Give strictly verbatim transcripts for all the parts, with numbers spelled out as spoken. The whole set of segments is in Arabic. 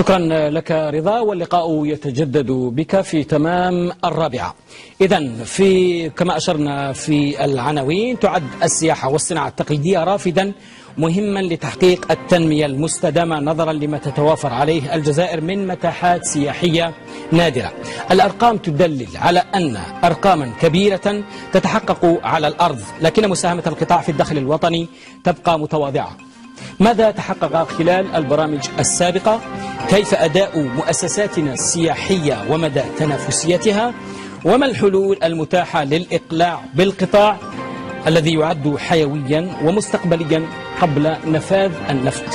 شكرا لك رضا، واللقاء يتجدد بك في تمام الرابعة. إذن في كما أشرنا في العناوين، تعد السياحة والصناعة التقليدية رافدا مهما لتحقيق التنمية المستدامة نظرا لما تتوافر عليه الجزائر من متاحات سياحية نادرة. الأرقام تدلل على أن أرقاما كبيرة تتحقق على الأرض، لكن مساهمة القطاع في الدخل الوطني تبقى متواضعة. ماذا تحقق خلال البرامج السابقة؟ كيف أداء مؤسساتنا السياحية ومدى تنافسيتها؟ وما الحلول المتاحة للإقلاع بالقطاع الذي يعد حيويا ومستقبليا قبل نفاذ النفط؟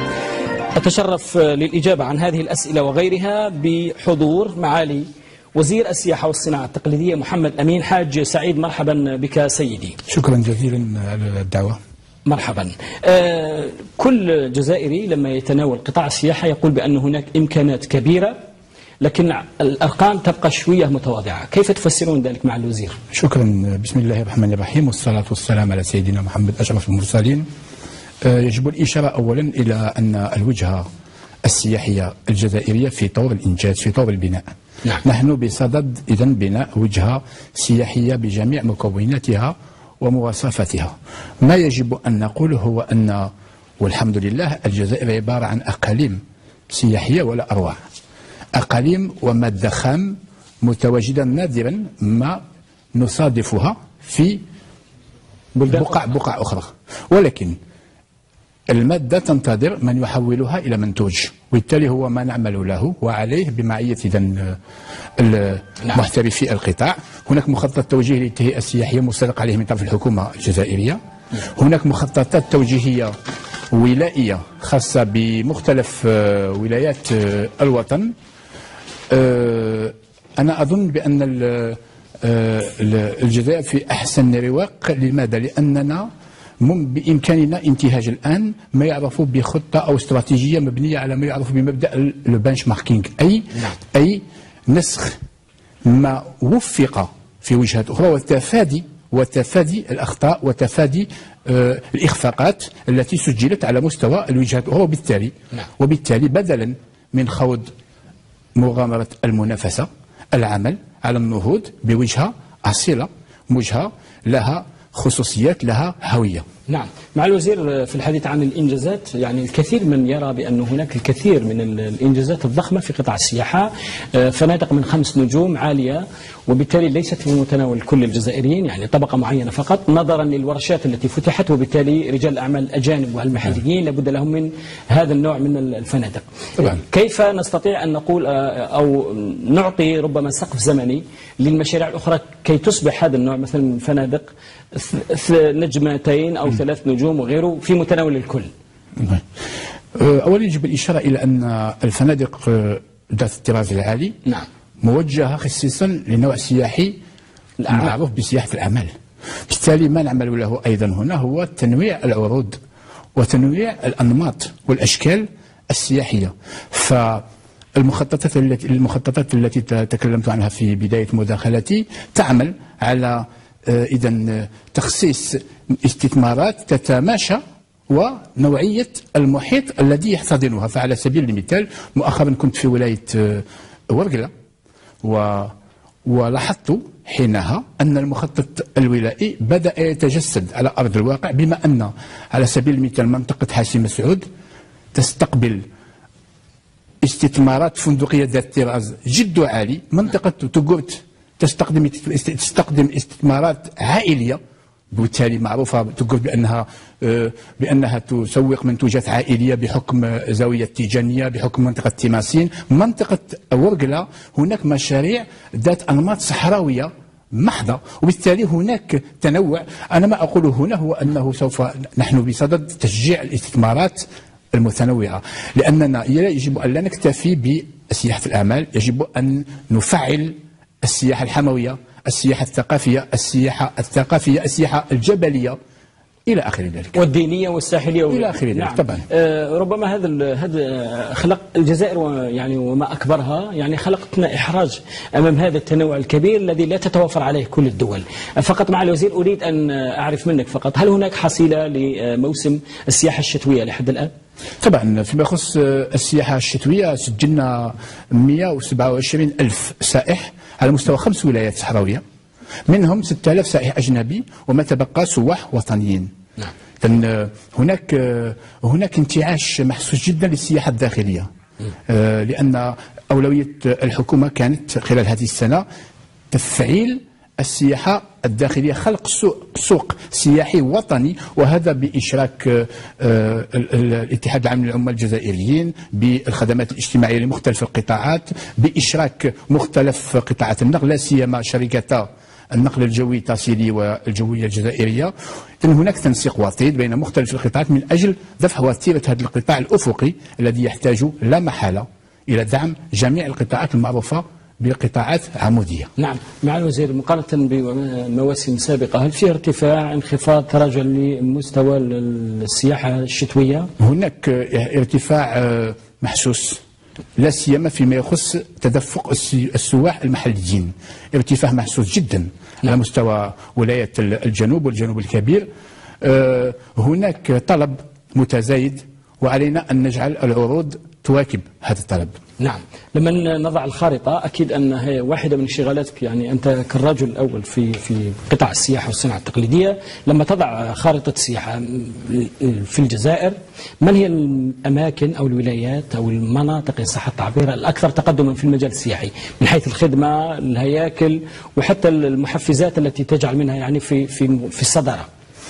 أتشرف للإجابة عن هذه الأسئلة وغيرها بحضور معالي وزير السياحة والصناعة التقليدية محمد أمين حاج سعيد. مرحبا بك سيدي. شكرا جزيلا على الدعوة. مرحبا. آه كل جزائري لما يتناول قطاع السياحة يقول بأن هناك إمكانات كبيرة، لكن الأرقام تبقى شوية متواضعة. كيف تفسرون ذلك مع الوزير؟ شكرا. بسم الله الرحمن الرحيم، والصلاة والسلام على سيدنا محمد أشرف المرسلين. آه يجب الإشارة أولا إلى أن الوجهة السياحية الجزائرية في طور الإنجاز، في طور البناء. نعم. نحن بصدد إذن بناء وجهة سياحية بجميع مكوناتها ومواصفاتها. ما يجب أن نقول هو أن والحمد لله الجزائر عبارة عن أقاليم سياحية ولا أروع. أقاليم ومادة خام متواجدة نادرا ما نصادفها في بقع بقع أخرى، ولكن المادة تنتظر من يحولها إلى منتوج، وبالتالي هو ما نعمل له وعليه بمعية إذن المحترفي القطاع. هناك مخطط توجيهي للتهيئة السياحية مصدق عليه من طرف الحكومة الجزائرية. هناك مخططات توجيهية ولائية خاصة بمختلف ولايات الوطن. أنا أظن بأن الجزائر في أحسن رواق. لماذا؟ لأننا بإمكاننا انتهاج الآن ما يعرف بخطة أو استراتيجية مبنية على ما يعرف بمبدأ البنش ماركينج، أي أي نسخ ما وفق في وجهات أخرى وتفادي وتفادي الأخطاء وتفادي آه الإخفاقات التي سجلت على مستوى الوجهات الأخرى. وبالتالي وبالتالي بدلا من خوض مغامرة المنافسة، العمل على النهوض بوجهة أصيلة، وجهة لها خصوصيات، لها هوية. نعم. مع الوزير في الحديث عن الإنجازات، يعني الكثير من يرى بأن هناك الكثير من الإنجازات الضخمة في قطاع السياحة، فنادق من خمس نجوم عالية، وبالتالي ليست في متناول كل الجزائريين، يعني طبقة معينة فقط، نظرا للورشات التي فتحت، وبالتالي رجال الأعمال الأجانب والمحليين لابد لهم من هذا النوع من الفنادق. طبعا. كيف نستطيع أن نقول أو نعطي ربما سقف زمني للمشاريع الأخرى كي تصبح هذا النوع مثلا من الفنادق نجمتين أو ثلاث نجوم وغيره في متناول الكل؟ أولا يجب الإشارة إلى أن الفنادق ذات الطراز العالي نعم موجهة خصيصا لنوع سياحي معروف بسياحة الأعمال. بالتالي ما نعمل له أيضا هنا هو تنويع العروض وتنويع الأنماط والأشكال السياحية. فالمخططات التي المخططات التي تكلمت عنها في بداية مداخلتي تعمل على إذن تخصيص استثمارات تتماشى ونوعية المحيط الذي يحتضنها. فعلى سبيل المثال مؤخرا كنت في ولاية ورقلة و ولاحظت حينها أن المخطط الولائي بدأ يتجسد على أرض الواقع، بما أن على سبيل المثال منطقة حاسي مسعود تستقبل استثمارات فندقية ذات طراز جد عالي. منطقة تقوت تستخدم تستخدم استثمارات عائلية، وبالتالي معروفة تقول بأنها بأنها تسوق منتوجات عائلية بحكم زاوية تيجانية، بحكم منطقة تيماسين. منطقة ورقلة هناك مشاريع ذات أنماط صحراوية محضة، وبالتالي هناك تنوع. أنا ما أقوله هنا هو أنه سوف نحن بصدد تشجيع الاستثمارات المتنوعة، لأننا يجب أن لا نكتفي بسياحة الأعمال، يجب أن نفعل السياحة الحموية، السياحة الثقافية، السياحة الثقافية، السياحة الجبلية إلى آخر ذلك، والدينية والساحلية إلى آخر ذلك. نعم. طبعا آه ربما هذا هذا خلق الجزائر يعني وما أكبرها، يعني خلقتنا إحراج أمام هذا التنوع الكبير الذي لا تتوافر عليه كل الدول. فقط مع الوزير أريد أن أعرف منك فقط، هل هناك حصيلة لموسم السياحة الشتوية لحد الآن؟ طبعا فيما يخص السياحة الشتوية سجلنا مئة وسبعة وعشرين ألف سائح على مستوى خمس ولايات صحراوية، منهم ستة آلاف سائح أجنبي وما تبقى سواح وطنيين. نعم. هناك هناك انتعاش محسوس جدا للسياحة الداخلية، لأن أولوية الحكومة كانت خلال هذه السنة تفعيل السياحة الداخلية، خلق سوق, سوق سياحي وطني، وهذا بإشراك الاتحاد العام للعمال الجزائريين بالخدمات الاجتماعية لمختلف القطاعات، بإشراك مختلف قطاعات النقل لا سيما شركتا النقل الجوي تاسيلي والجوية الجزائرية. إن هناك تنسيق وطيد بين مختلف القطاعات من أجل دفع وتيرة هذا القطاع الأفقي الذي يحتاج لا محالة إلى دعم جميع القطاعات المعروفة بقطاعات عمودية. نعم. مع الوزير، مقارنة بمواسم سابقة، هل في ارتفاع، انخفاض، تراجع لمستوى السياحة الشتوية؟ هناك ارتفاع محسوس لا سيما فيما يخص تدفق السواح المحليين، ارتفاع محسوس جدا. نعم. على مستوى ولاية الجنوب والجنوب الكبير هناك طلب متزايد، وعلينا أن نجعل العروض تواكب هذا الطلب. نعم. لما نضع الخارطة، أكيد أن هي واحدة من انشغالاتك، يعني أنت كالرجل الأول في في قطاع السياحة والصناعة التقليدية، لما تضع خارطة السياحة في الجزائر، من هي الأماكن أو الولايات أو المناطق إن صح التعبير الأكثر تقدما في المجال السياحي من حيث الخدمة، الهياكل، وحتى المحفزات التي تجعل منها يعني في في في الصدارة؟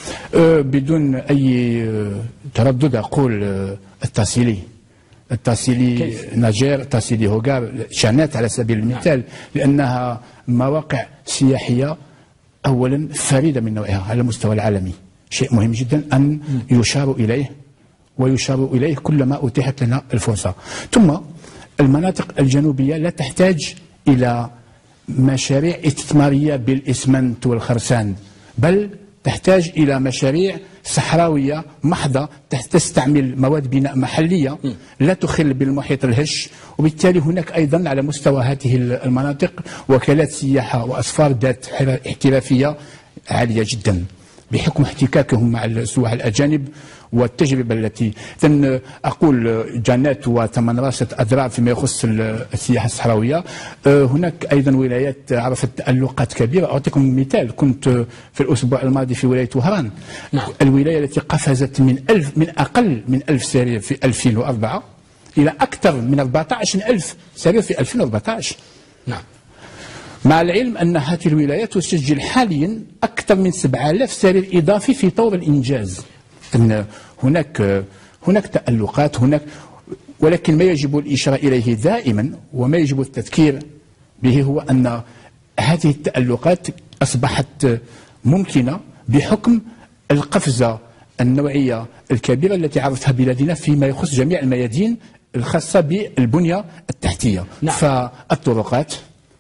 بدون أي تردد أقول التاسيلي. التاسيلي ناجير، التاسيلي هوغار، شانات على سبيل المثال، لأنها مواقع سياحية أولا فريدة من نوعها على المستوى العالمي. شيء مهم جدا أن يشار إليه ويشار إليه كلما أتيحت لنا الفرصة. ثم المناطق الجنوبية لا تحتاج إلى مشاريع استثمارية بالإسمنت والخرسان، بل تحتاج إلى مشاريع صحراوية محضة تستعمل مواد بناء محلية لا تخل بالمحيط الهش. وبالتالي هناك أيضا على مستوى هذه المناطق وكالات سياحة وأسفار ذات احترافية عالية جدا بحكم احتكاكهم مع السواح الأجانب والتجربة التي إذن أقول جنات وثمان راسة أذرع فيما يخص السياحة الصحراوية. هناك أيضا ولايات عرفت تألقات كبيرة. أعطيكم مثال، كنت في الأسبوع الماضي في ولاية وهران. نعم. الولاية التي قفزت من ألف من أقل من ألف سرير في ألفين وأربعة إلى أكثر من أربعة عشر ألف سرير في ألفين وأربعة عشر. نعم. مع العلم أن هذه الولايات تسجل حاليا أكثر من سبعة آلاف سرير إضافي في طور الإنجاز. أن هناك هناك تألقات هناك، ولكن ما يجب الإشارة إليه دائما وما يجب التذكير به هو أن هذه التألقات أصبحت ممكنة بحكم القفزة النوعية الكبيرة التي عرفتها بلادنا فيما يخص جميع الميادين الخاصة بالبنية التحتية. نعم. فالطرقات،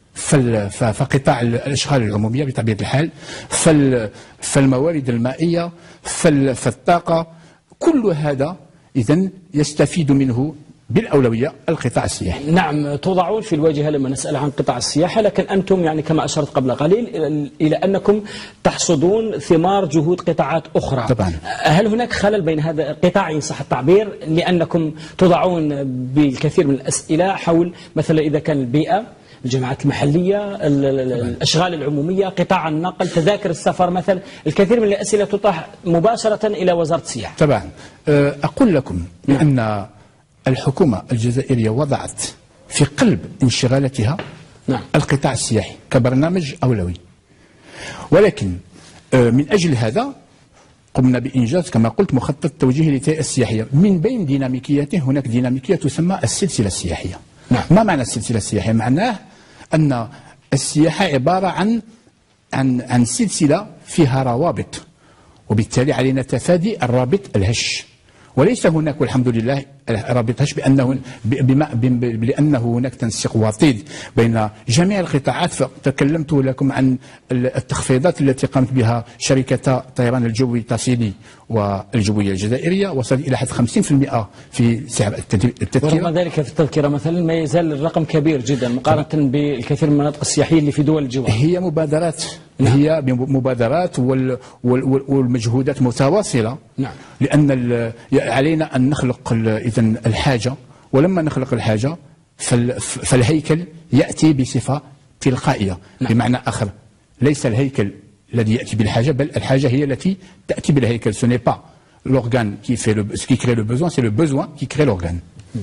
فقطاع الاشغال العموميه بطبيعه الحال، فالموارد المائيه، فالطاقه، كل هذا اذا يستفيد منه بالاولويه القطاع السياحي. نعم. توضعون في الواجهه لما نسال عن قطاع السياحه، لكن انتم يعني كما اشرت قبل قليل الى انكم تحصدون ثمار جهود قطاعات اخرى. طبعا. هل هناك خلل بين هذا القطاع ان صح التعبير، لانكم توضعون بالكثير من الاسئله حول مثلا اذا كان البيئه، الجماعات المحلية، الأشغال العمومية، قطاع النقل، تذاكر السفر مثلا، الكثير من الأسئلة تطرح مباشرة إلى وزارة السياحة. طبعا. أقول لكم بأن الحكومة الجزائرية وضعت في قلب انشغالاتها نعم. القطاع السياحي كبرنامج أولوي، ولكن من أجل هذا قمنا بإنجاز كما قلت مخطط توجيهي للتهيئة السياحية. من بين ديناميكياته هناك ديناميكية تسمى السلسلة السياحية. نعم. ما معنى السلسلة السياحية؟ معناه أن السياحة عبارة عن عن عن سلسلة فيها روابط، وبالتالي علينا تفادي الرابط الهش، وليس هناك والحمد لله رابط هش بأنه بما لأنه هناك تنسيق وطيد بين جميع القطاعات. فتكلمت لكم عن التخفيضات التي قامت بها شركة طيران الجوي تاسيلي والجوية الجزائرية وصل إلى حد خمسين بالمئة في سعر التذكرة. ورغم ذلك في التذكرة مثلا ما يزال الرقم كبير جدا مقارنة بالكثير من المناطق السياحية اللي في دول الجوار. هي مبادرات نعم. هي مبادرات وال وال والمجهودات متواصلة. نعم. لأن علينا أن نخلق إذن الحاجة، ولما نخلق الحاجة فالهيكل يأتي بصفة تلقائية. نعم. بمعنى آخر ليس الهيكل الذي يأتي بالحاجة، بل الحاجة هي التي تأتي بالهيكل. ce n'est pas l'organe qui fait le qui crée le besoin, c'est le besoin qui crée l'organe.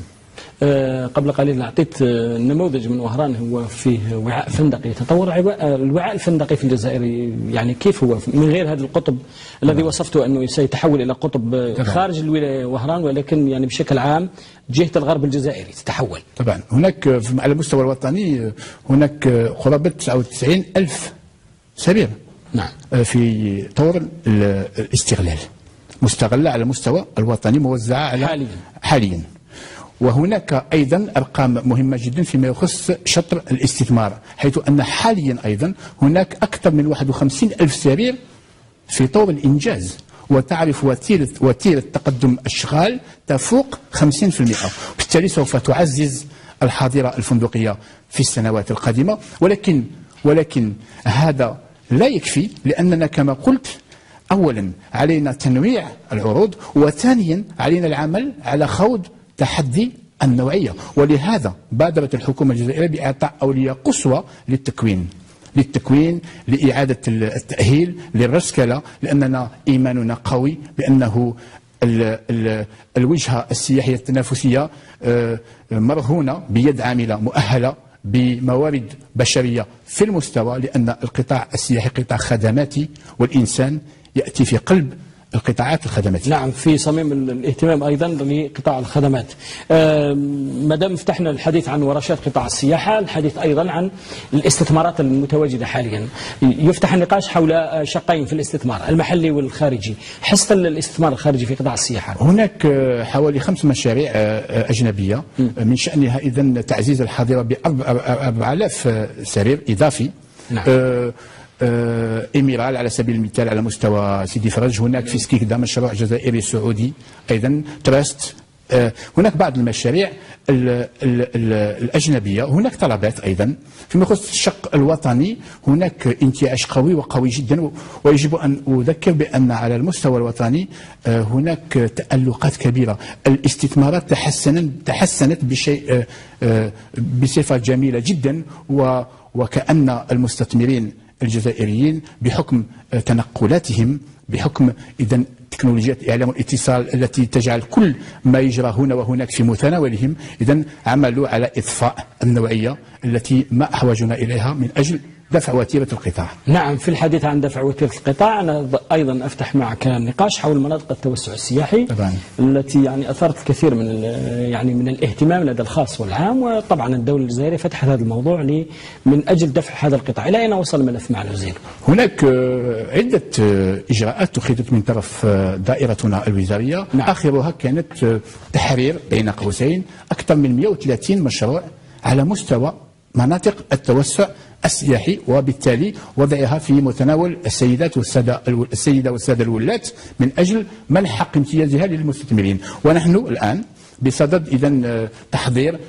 أه قبل قليل أعطيت نموذج من وهران هو فيه وعاء فندقي. تطور الوعاء الفندقي في الجزائر يعني كيف هو من غير هذا القطب الذي وصفته أنه سيتحول إلى قطب خارج الولاية وهران، ولكن يعني بشكل عام جهة الغرب الجزائري تتحول. طبعا هناك على المستوى الوطني هناك قرابة تسعة وتسعين ألف سرير. نعم. في طور الاستغلال مستغلة على المستوى الوطني موزعة على حاليا. حاليا. وهناك أيضا أرقام مهمة جدا فيما يخص شطر الاستثمار، حيث أن حاليا أيضا هناك أكثر من واحد وخمسين ألف سرير في طور الإنجاز، وتعرف وتيرة وتيرة تقدم الأشغال تفوق خمسين بالمئة، وبالتالي سوف تعزز الحاضرة الفندقية في السنوات القادمة. ولكن ولكن هذا لا يكفي، لأننا كما قلت أولا علينا تنويع العروض، وثانيا علينا العمل على خوض تحدي النوعية. ولهذا بادرت الحكومة الجزائرية بإعطاء أولوية قصوى للتكوين للتكوين لإعادة التأهيل للرسكلة، لأننا إيماننا قوي بأنه ال ال الوجهة السياحية التنافسية مرهونة بيد عاملة مؤهلة بموارد بشرية في المستوى، لأن القطاع السياحي قطاع خدماتي، والإنسان يأتي في قلب القطاعات الخدماتية. نعم، في صميم الاهتمام أيضا لقطاع الخدمات. ما دام فتحنا الحديث عن ورشات قطاع السياحة، الحديث أيضا عن الاستثمارات المتواجدة حاليا. يفتح النقاش حول شقين في الاستثمار المحلي والخارجي. حصة الاستثمار الخارجي في قطاع السياحة، هناك حوالي خمس مشاريع أجنبية من شأنها إذن تعزيز الحاضرة بأربعة آلاف سرير إضافي. نعم. أه إميرال على سبيل المثال على مستوى سيدي فرج، هناك في سكيكدا مشروع جزائري سعودي أيضا تراست. هناك بعض المشاريع ال ال ال الأجنبية. هناك طلبات أيضا فيما يخص الشق الوطني، هناك انتعاش قوي وقوي جدا، ويجب أن أذكر بأن على المستوى الوطني هناك تألقات كبيرة. الاستثمارات تحسنت تحسنت بشيء بصفة جميلة جدا، وكأن المستثمرين الجزائريين بحكم تنقلاتهم، بحكم إذن تكنولوجيات الإعلام والاتصال التي تجعل كل ما يجرى هنا وهناك في متناولهم، إذن عملوا على إضفاء النوعية التي ما أحوجنا إليها من أجل دفع وتيرة القطاع. نعم، في الحديث عن دفع وتيرة القطاع أنا أيضا أفتح معك نقاش حول مناطق التوسع السياحي طبعا، التي يعني أثارت الكثير من يعني من الاهتمام لدى الخاص والعام، وطبعا الدولة الجزائرية فتحت هذا الموضوع من أجل دفع هذا القطاع. إلى أين وصل الملف مع الوزير؟ هناك عدة إجراءات اتخذت من طرف دائرتنا الوزارية. نعم. آخرها كانت تحرير بين قوسين أكثر من مئة وثلاثين مشروع على مستوى مناطق التوسع السياحي، وبالتالي وضعها في متناول السيدات والسادة السيدة والسادة الولاة من أجل منح حق امتيازها للمستثمرين. ونحن الآن بصدد إذن تحضير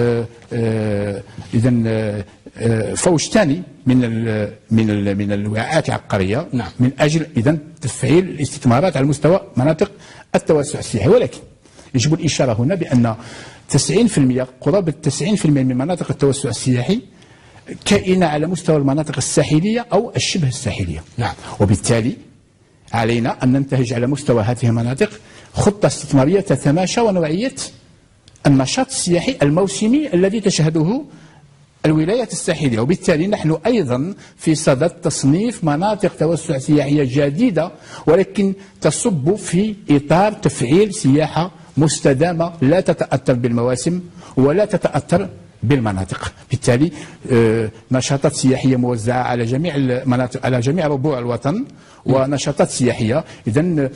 إذن فوج ثاني من ال من ال من الوعاءات العقارية. نعم. من أجل إذن تفعيل الاستثمارات على مستوى مناطق التوسع السياحي. ولكن يجب الإشارة هنا بأن تسعين بالمئة قرابة تسعين بالمئة من مناطق التوسع السياحي كائنة على مستوى المناطق الساحلية أو الشبه الساحلية. نعم. وبالتالي علينا أن ننتهج على مستوى هذه المناطق خطة استثمارية تتماشى ونوعية النشاط السياحي الموسمي الذي تشهده الولايات الساحلية. وبالتالي نحن أيضا في صدد تصنيف مناطق توسع سياحية جديدة، ولكن تصب في إطار تفعيل سياحة مستدامة لا تتأثر بالمواسم ولا تتأثر بالمناطق. بالتالي نشاطات سياحية موزعة على جميع المناطق على جميع ربوع الوطن، ونشاطات سياحية إذن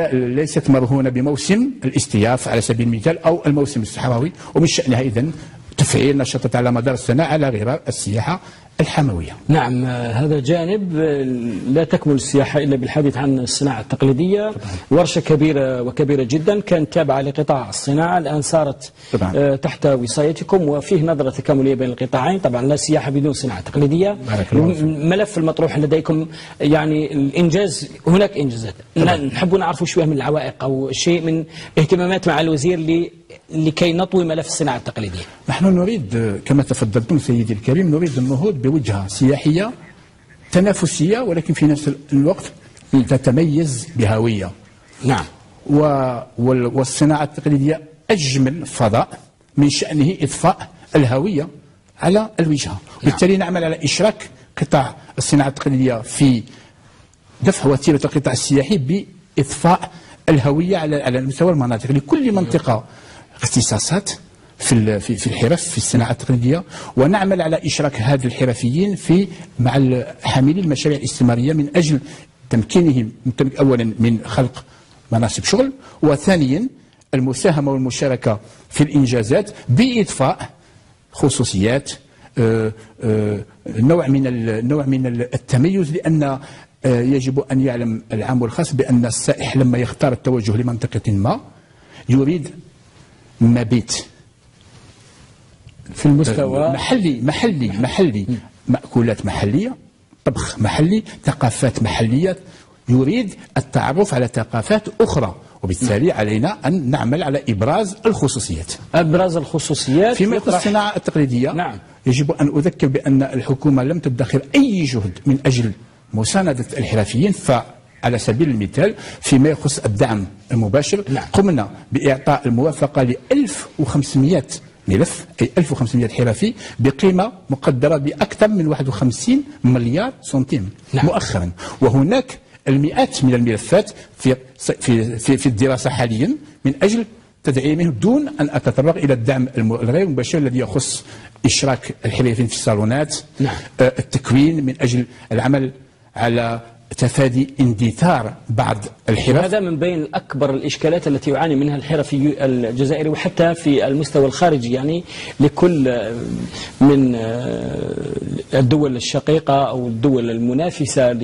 ليست مرهونة بموسم الاستياف على سبيل المثال أو الموسم الصحراوي، ومن شأنها إذن تفعيل نشاطات على مدار السنة على غرار السياحة الحموية. نعم، هذا جانب. لا تكمل السياحة إلا بالحديث عن الصناعة التقليدية. طبعا. ورشة كبيرة وكبيرة جدا كانت تابعة لقطاع الصناعة، الآن صارت طبعا. تحت وصايتكم، وفيه نظرة تكاملية بين القطاعين. طبعا لا سياحة بدون صناعة تقليدية. الملف المطروح لديكم يعني الإنجاز، هناك إنجازات، نحب نعرف شوية من العوائق أو شيء من اهتمامات مع الوزير ل لكي نطوي ملف الصناعة التقليدية. نحن نريد كما تفضلتم سيدي الكريم، نريد النهوض بوجهة سياحية تنافسية ولكن في نفس الوقت تتميز بهوية. نعم. والصناعة التقليدية أجمل فضاء من شأنه إضفاء الهوية على الوجهة. بالتالي نعمل على إشراك قطاع الصناعة التقليدية في دفع وتيرة القطاع السياحي بإضفاء الهوية على على مستوى المناطق. لكل منطقة اختصاصات في في في الحرف في الصناعه التقليديه، ونعمل على اشراك هذه الحرفيين في مع حاملي المشاريع الاستثماريه من اجل تمكينهم اولا من خلق مناصب شغل، وثانيا المساهمه والمشاركه في الانجازات باضفاء خصوصيات، آآ آآ نوع من نوع من التميز. لان يجب ان يعلم العام والخاص بان السائح لما يختار التوجه لمنطقه ما يريد مبيت في المستوى محلي محلي محلي مأكولات محلية، طبخ محلي، ثقافات محلية، يريد التعرف على ثقافات أخرى. وبالتالي علينا أن نعمل على إبراز الخصوصيات. إبراز الخصوصيات فيما يخص الصناعة التقليدية. نعم. يجب أن أذكر بأن الحكومة لم تدخر أي جهد من أجل مساندة الحرفيين. فعلى سبيل المثال فيما يخص الدعم المباشر، نعم. قمنا بإعطاء الموافقة ل ألف وخمسمائة ملف، أي ألف وخمسمائة حرفي بقيمة مقدرة بأكثر من واحد وخمسين مليار سنتيم. نعم. مؤخرا. وهناك المئات من الملفات في في في, في الدراسة حاليا من أجل تدعيمه دون أن أتطرق إلى الدعم الغير مباشر الذي يخص إشراك الحرفيين في الصالونات. نعم. التكوين من أجل العمل على تفادي اندثار بعض الحرف. هذا من بين أكبر الإشكالات التي يعاني منها الحرفي الجزائري وحتى في المستوى الخارجي، يعني لكل من الدول الشقيقة أو الدول المنافسة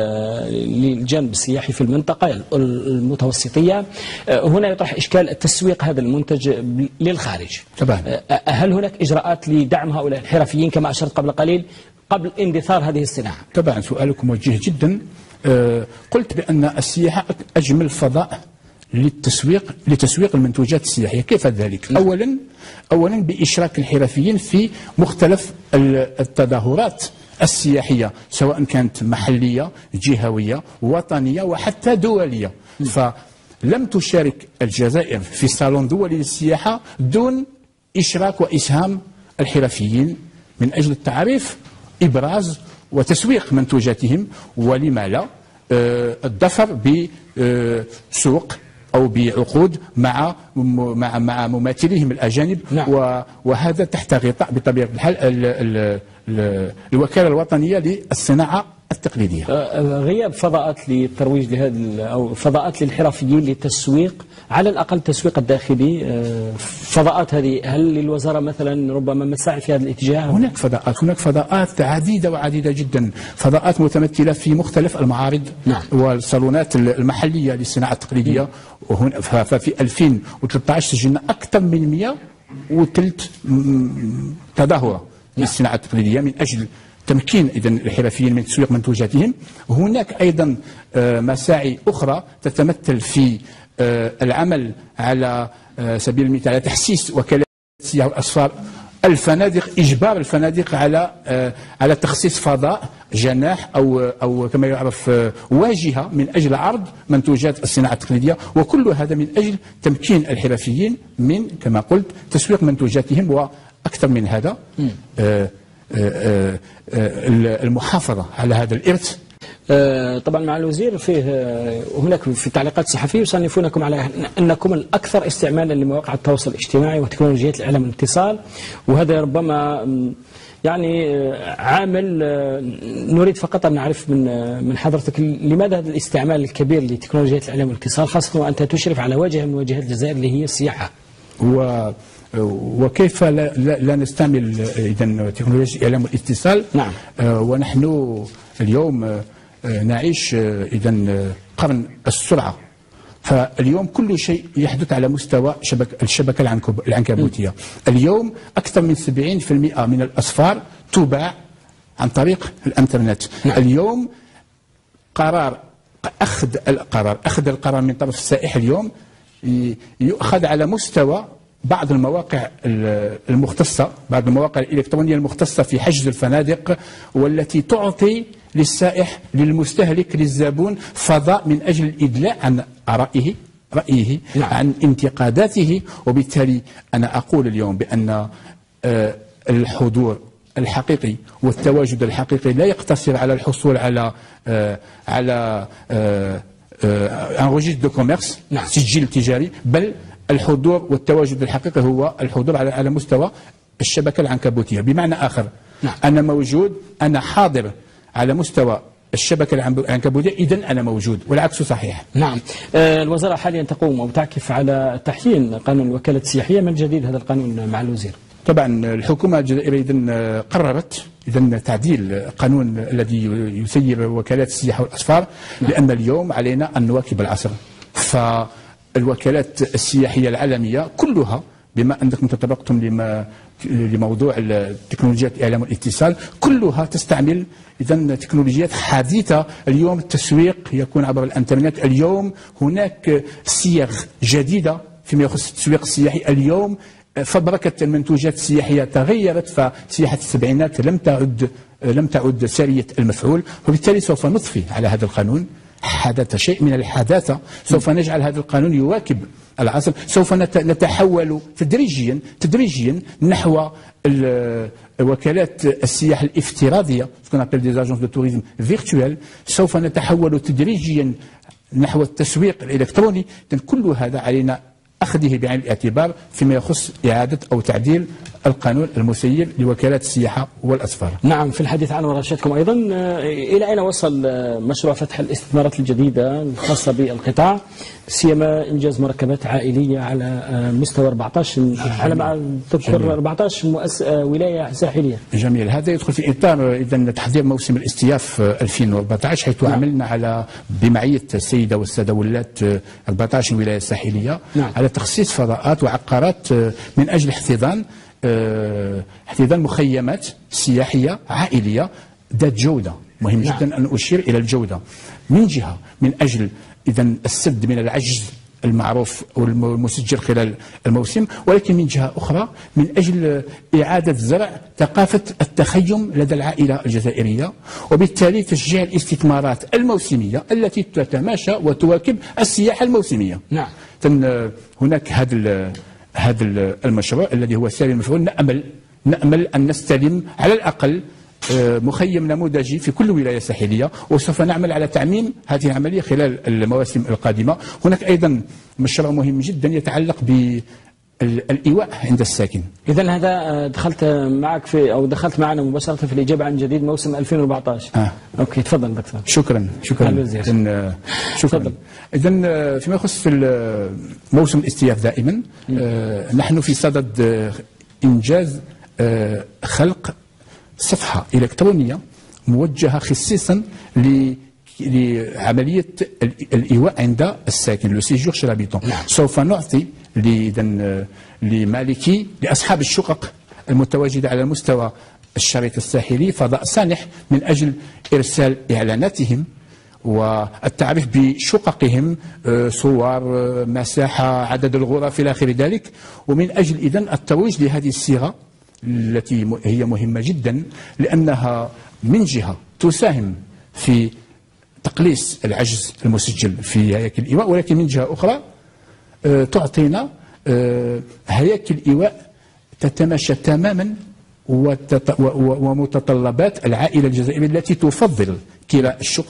للجانب السياحي في المنطقة المتوسطية. هنا يطرح إشكال التسويق هذا المنتج للخارج. طبعا. هل هناك إجراءات لدعم هؤلاء الحرفيين كما أشرت قبل قليل قبل اندثار هذه الصناعة؟ طبعا سؤالكم وجيه جدا. أه قلت بأن السياحة أجمل فضاء للتسويق لتسويق المنتوجات السياحية. كيف ذلك؟ نعم. أولا أولا بإشراك الحرفيين في مختلف التظاهرات السياحية، سواء كانت محلية، جهوية، وطنية، وحتى دولية. م. فلم تشارك الجزائر في صالون دولي للسياحة دون إشراك وإسهام الحرفيين من أجل التعريف، إبراز وتسويق منتوجاتهم، ولما لا آه الظفر بسوق أو بعقود مع مع مع مماثليهم الأجانب. نعم. وهذا تحت غطاء بطبيعة الحال ال ال ال الوكالة الوطنية للصناعة التقليدية. غياب فضاءات للترويج لهذا أو فضاءات للحرفيين للتسويق، على الأقل التسويق الداخلي، فضاءات هذه هل للوزارة مثلا ربما مساعي في هذا الاتجاه؟ هناك فضاءات هناك فضاءات عديدة وعديدة جدا، فضاءات متمثلة في مختلف المعارض. نعم. والصالونات المحلية للصناعة التقليدية. وهنا ففي ألفين وثلاثة عشر سجلنا أكثر من مئة وثلاث تظاهرة للصناعة التقليدية من أجل تمكين إذن الحرفيين من تسويق منتوجاتهم. هناك أيضا مساعي أخرى تتمثل في العمل على سبيل المثال على تحسيس وكالات السياحة والأسفار، الفنادق، إجبار الفنادق على على تخصيص فضاء جناح أو أو كما يعرف واجهة من أجل عرض منتوجات الصناعة التقليدية. وكل هذا من أجل تمكين الحرفيين من كما قلت تسويق منتوجاتهم، وأكثر من هذا المحافظة على هذا الإرث. طبعا مع الوزير فيه هناك في التعليقات الصحفية يصنفونكم على أنكم الأكثر استعمالا لمواقع التواصل الاجتماعي وتكنولوجيات الإعلام والاتصال، وهذا ربما يعني عامل نريد فقط أن نعرف من من حضرتك لماذا هذا الاستعمال الكبير لتكنولوجيات الإعلام والاتصال، خاصة وأنت تشرف على وجه من وجهات الجزائر اللي هي السياحة. و وكيف لا, لا, لا نستعمل إذا تكنولوجيا الإعلام والاتصال. نعم. ونحن اليوم نعيش إذا قرن السرعة، فاليوم كل شيء يحدث على مستوى شبك الشبكة العنكبوتية. اليوم أكثر من سبعين بالمئة من الأسفار تباع عن طريق الانترنت. نعم. اليوم قرار أخذ القرار أخذ القرار من طرف السائح اليوم يؤخذ على مستوى بعض المواقع المختصة، بعض المواقع الإلكترونية المختصة في حجز الفنادق، والتي تعطي للسائح للمستهلك للزبون فضاء من أجل الإدلاء عن رأيه رأيه نعم. عن انتقاداته. وبالتالي أنا أقول اليوم بأن الحضور الحقيقي والتواجد الحقيقي لا يقتصر على الحصول على على ان ريجستر دو كوميرس، سجل تجاري، بل الحضور والتواجد الحقيقي هو الحضور على على مستوى الشبكة العنكبوتية. بمعنى آخر، نعم. أنا موجود، أنا حاضر على مستوى الشبكة العنكبوتية، إذن أنا موجود، والعكس صحيح. نعم. الوزارة حاليا تقوم أو تعكف على تحيين قانون الوكالة السياحية. من جديد هذا القانون مع الوزير؟ طبعا الحكومة الجزائرية إذن قررت إذن تعديل القانون الذي يسير وكالات السياحة والأسفار. نعم. لأن اليوم علينا أن نواكب العصر، فالوكالات السياحية العالمية كلها، بما أنكم تطرقتم لما لموضوع تكنولوجيات الإعلام والاتصال، كلها تستعمل إذن تكنولوجيات حديثة. اليوم التسويق يكون عبر الإنترنت. اليوم هناك صيغ جديدة فيما يخص التسويق السياحي. اليوم فبركة المنتوجات السياحية تغيرت، فسياحة السبعينات لم تعد لم تعد سارية المفعول، وبالتالي سوف نضفي على هذا القانون حدث شيء من الحداثة. سوف نجعل هذا القانون يواكب العصر. سوف نتحول تدريجيا تدريجيا نحو وكالات السياحة الافتراضية، سكون ابل دي اجونس دو توريزم فيرتوال. سوف نتحول تدريجيا نحو التسويق الإلكتروني. كل هذا علينا أخذه بعين الاعتبار فيما يخص إعادة أو تعديل القانون المسير لوكالات السياحة والأسفار. نعم. في الحديث عن ورشتكم أيضا، إلى أين وصل مشروع فتح الاستثمارات الجديدة الخاصة بالقطاع، سيما إنجاز مركبات عائلية على مستوى أربعة عشر على ما تذكر أربعة عشر مؤس... ولاية ساحلية؟ جميل. هذا يدخل في إطار إذن تحضير موسم الاستياف ألفين وأربعة عشر، حيث نعم. عملنا على بمعية السيدة والسادة ولاة أربعة عشر ولاية ساحلية. نعم. على تخصيص فضاءات وعقارات من أجل احتضان احتضان مخيمات سياحية عائلية ذات جودة. مهم نعم. جدا أن أشير إلى الجودة، من جهة من أجل إذن السد من العجز المعروف والمسجل خلال الموسم، ولكن من جهة أخرى من أجل إعادة زرع ثقافة التخيم لدى العائلة الجزائرية، وبالتالي تشجيع الاستثمارات الموسمية التي تتماشى وتواكب السياحة الموسمية. نعم. هناك هذا هذا المشروع الذي هو ساري المفعول. نأمل نأمل أن نستلم على الأقل مخيم نموذجي في كل ولاية ساحلية، وسوف نعمل على تعميم هذه العملية خلال المواسم القادمة. هناك أيضا مشروع مهم جدا يتعلق بالإيواء عند الساكن. إذن هذا دخلت معك في أو دخلت معنا مباشرة في الإجابة عن جديد موسم ألفين وأربعة عشر. آه. أوكي، تفضل دكتور. شكرا شكرا. إذن شكرا. إذن فيما يخص موسم الاستياف دائما آه نحن في صدد إنجاز آه خلق صفحة إلكترونية موجهة خصيصا لعملية الإيواء عند الساكن، لو سيجور شي لابيتون. سوف نعطي لمالكي لأصحاب الشقق المتواجدة على مستوى الشريط الساحلي فضاء سانح من أجل إرسال إعلاناتهم والتعريف بشققهم، صور، مساحة، عدد الغرف إلى آخر ذلك، ومن أجل إذن الترويج لهذه الصيغة التي هي مهمة جدا، لأنها من جهة تساهم في تقليص العجز المسجل في هياكل الإيواء، ولكن من جهة أخرى تعطينا هياكل إيواء تتماشى تماما ومتطلبات العائلة الجزائرية التي تفضل كراء الشقق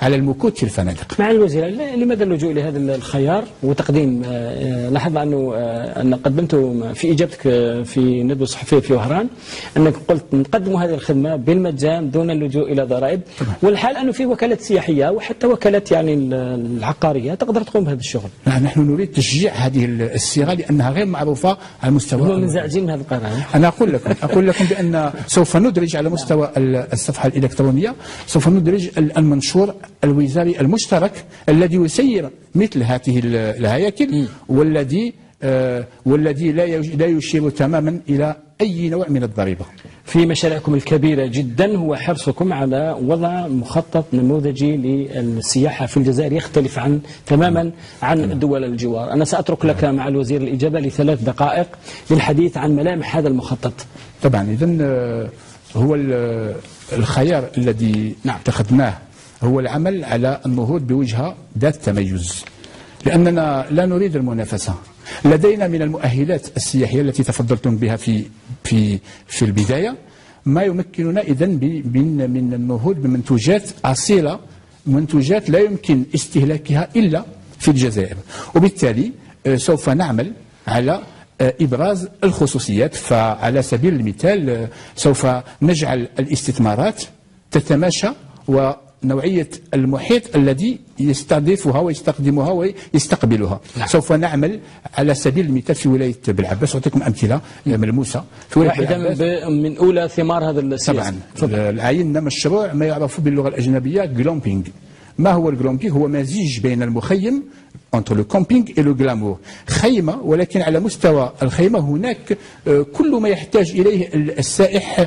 على المكوث في الفنادق. مع الوزير، لماذا اللجوء إلى هذا الخيار وتقديم؟ لاحظنا أنه أن قدمت في إجابتك في ندوة صحفية في وهران أنك قلت نقدم هذه الخدمة بالمجان دون اللجوء إلى ضرائب، والحال أنه في وكالات سياحية وحتى وكالات يعني العقارية تقدر تقوم بهذا الشغل. نحن نريد تشجيع هذه الصيغة لأنها غير معروفة على مستوى. هم منزعجين من هذا القرار. أنا أقول لكم أقول لكم بأن سوف ندرج على مستوى الصفحة الإلكترونية، سوف ندرج المنشور الوزاري المشترك الذي يسير مثل هذه الهياكل، والذي آه والذي لا لا يشير تماما إلى أي نوع من الضريبة. في مشاريعكم الكبيرة جدا هو حرصكم على وضع مخطط نموذجي للسياحة في الجزائر يختلف عن تماما عن دول الجوار. أنا سأترك لك مع الوزير الإجابة لثلاث دقائق للحديث عن ملامح هذا المخطط. طبعا إذن هو الخيار الذي نعم. اتخذناه هو العمل على النهوض بوجهة ذات تميز، لأننا لا نريد المنافسة. لدينا من المؤهلات السياحية التي تفضلتم بها في في في البداية ما يمكننا إذن من من النهوض بمنتوجات أصيلة، منتوجات لا يمكن استهلاكها إلا في الجزائر، وبالتالي سوف نعمل على إبراز الخصوصيات. فعلى سبيل المثال سوف نجعل الاستثمارات تتماشى ونوعية المحيط الذي يستضيفها ويستخدمها ويستقبلها. نعم. سوف نعمل على سبيل المثال في ولاية بلعباس، أعطيكم أمثلة ملموسة. في ولاية واحدة من أولى ثمار هذا السياسة. طبعا عيننا مشروع ما يعرف باللغة الأجنبية جلومبينج. ما هو الجلومبينج؟ هو مزيج بين المخيم entre le camping et le glamour. خيمة، ولكن على مستوى الخيمة هناك كل ما يحتاج إليه السائح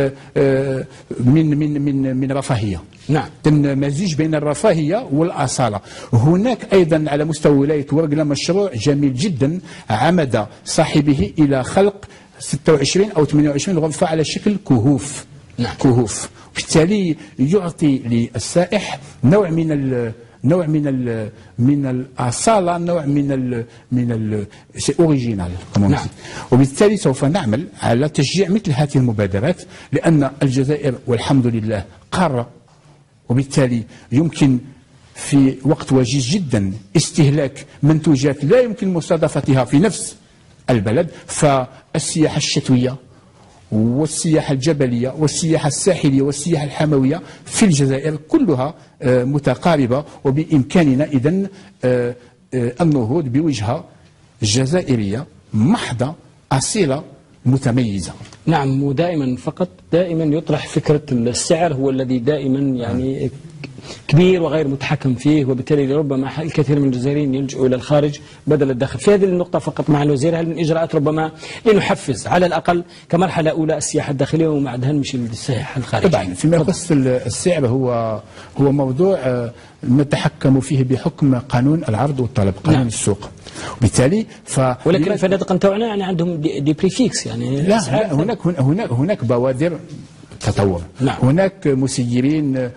من من من من رفاهية. نعم. مزيج بين الرفاهية والأصالة. هناك أيضا على مستوى ولاية ورقلة مشروع جميل جدا عمد صاحبه إلى خلق ستة وعشرين أو ثمانية وعشرين غرفة على شكل كهوف. نعم. كهوف. بالتالي يعطي للسائح نوع من ال نوع من ال من الاصاله، نوع من ال من ال سي اوريجينال. نعم. وبالتالي سوف نعمل على تشجيع مثل هذه المبادرات، لان الجزائر والحمد لله قاره، وبالتالي يمكن في وقت وجيز جدا استهلاك منتوجات لا يمكن مصادفتها في نفس البلد. فالسياحه الشتويه والسياحة الجبلية والسياحة الساحلية والسياحة الحموية في الجزائر كلها متقاربة، وبإمكاننا إذن النهوض بوجهة جزائرية محضة أصيلة متميزة. نعم. ودائما فقط دائما يطرح فكرة السعر هو الذي دائما يعني كبير وغير متحكم فيه، وبالتالي ربما الكثير من الجزائريين يلجؤوا إلى الخارج بدل الداخل. في هذه النقطة فقط مع الوزير، هل من إجراءات ربما لنحفز على الأقل كمرحلة أولى السياحة الداخلية وبعدها نمشي للسياحة الخارجية؟ طبعا فيما يخص السعر هو هو موضوع نتحكم فيه بحكم قانون العرض والطلب، قانون نعم. السوق. وبالتالي ف ولكن الفنادق نتاعنا يعني عندهم دي, دي بريفيكس يعني. لا، هناك هناك هناك بوادر تطور. نعم. هناك مسيرين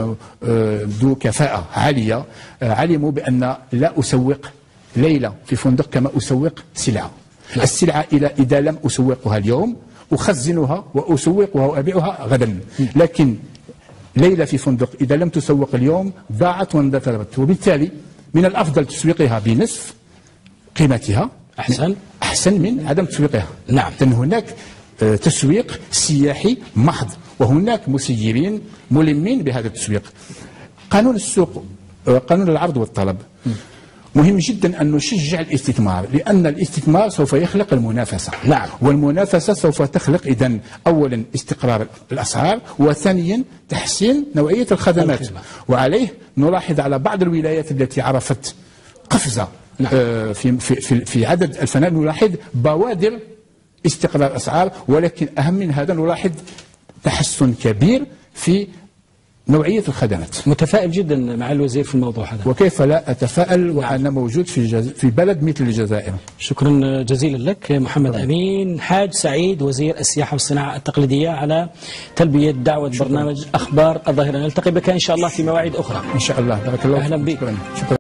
ذو كفاءة عالية علموا بأن لا أسوق ليلة في فندق كما أسوق سلعة. نعم. السلعة إذا لم أسوقها اليوم أخزنها وأسوقها وأبيعها غدا، لكن ليلة في فندق إذا لم تسوق اليوم ضاعت واندثرت، وبالتالي من الأفضل تسويقها بنصف قيمتها أحسن أحسن من عدم تسويقها. نعم. لأن هناك تسويق سياحي محض، وهناك مسيرين ملمين بهذا التسويق. قانون السوق، قانون العرض والطلب مهم جدا أن نشجع الاستثمار، لأن الاستثمار سوف يخلق المنافسة. نعم. والمنافسة سوف تخلق إذن أولا استقرار الأسعار، وثانيا تحسين نوعية الخدمات. الخدمة. وعليه نلاحظ على بعض الولايات التي عرفت قفزة نعم. في في في عدد الفنادق نلاحظ بوادر استقرار الأسعار، ولكن أهم من هذا نلاحظ تحسن كبير في نوعية الخدمات. متفائل جدا مع الوزير في الموضوع هذا. وكيف لا أتفائل وأنا موجود في جز... في بلد مثل الجزائر. شكرا جزيلا لك محمد أمين حاج سعيد، وزير السياحة والصناعة التقليدية، على تلبية دعوة شكرا. برنامج أخبار الظاهرة. نلتقي بك إن شاء الله في مواعيد أخرى. إن شاء الله. بارك الله. أهلا بك. شكرا. شكرا.